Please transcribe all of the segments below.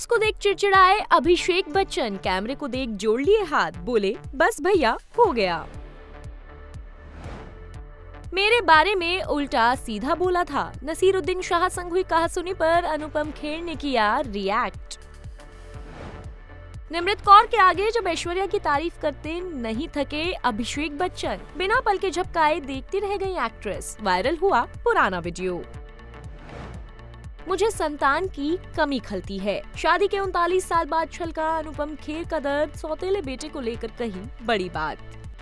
को देख चिड़चिड़ाए अभिषेक बच्चन, कैमरे को देख जोड़ लिए हाथ, बोले बस भैया हो गया। मेरे बारे में उल्टा सीधा बोला था, नसीरुद्दीन शाह संग हुई कहासुनी पर अनुपम खेर ने किया रिएक्ट। निमृत कौर के आगे जब ऐश्वर्या की तारीफ करते नहीं थके अभिषेक बच्चन, बिना पल के झपकाए देखती रह गई एक्ट्रेस। वायरल हुआ पुराना वीडियो। मुझे संतान की कमी खलती है, शादी के 39 साल बाद छलका अनुपम खेर का दर्द, सौतेले बेटे को लेकर कही बड़ी बात।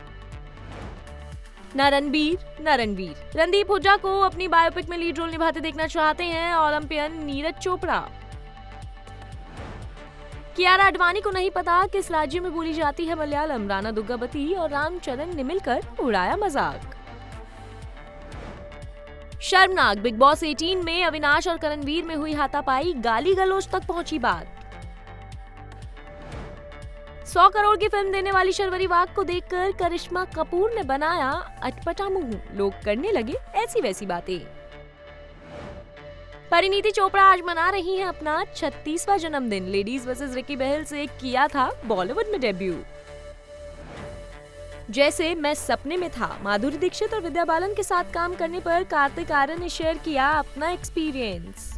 न रणबीर, रणदीप हुड्डा को अपनी बायोपिक में लीड रोल निभाते देखना चाहते हैं ओलंपियन नीरज चोपड़ा। कियारा आडवाणी को नहीं पता किस राज्य में बोली जाती है मलयालम, राणा दुग्गावती और रामचरण ने मिलकर उड़ाया मजाक। शर्मनाक, बिग बॉस 18 में अविनाश और करणवीर में हुई हाथापाई, गाली गलौज तक पहुंची बात। 100 करोड़ की फिल्म देने वाली शर्वरी वाघ को देखकर करिश्मा कपूर ने बनाया अटपटा मुंह, लोग करने लगे ऐसी वैसी बातें। परिणीति चोपड़ा आज मना रही हैं अपना 36वां जन्मदिन, लेडीज वर्सेस रिकी बहल से किया था बॉलीवुड में डेब्यू। जैसे मैं सपने में था, माधुरी दीक्षित और विद्या बालन के साथ काम करने पर कार्तिक आर्यन ने शेयर किया अपना एक्सपीरियंस।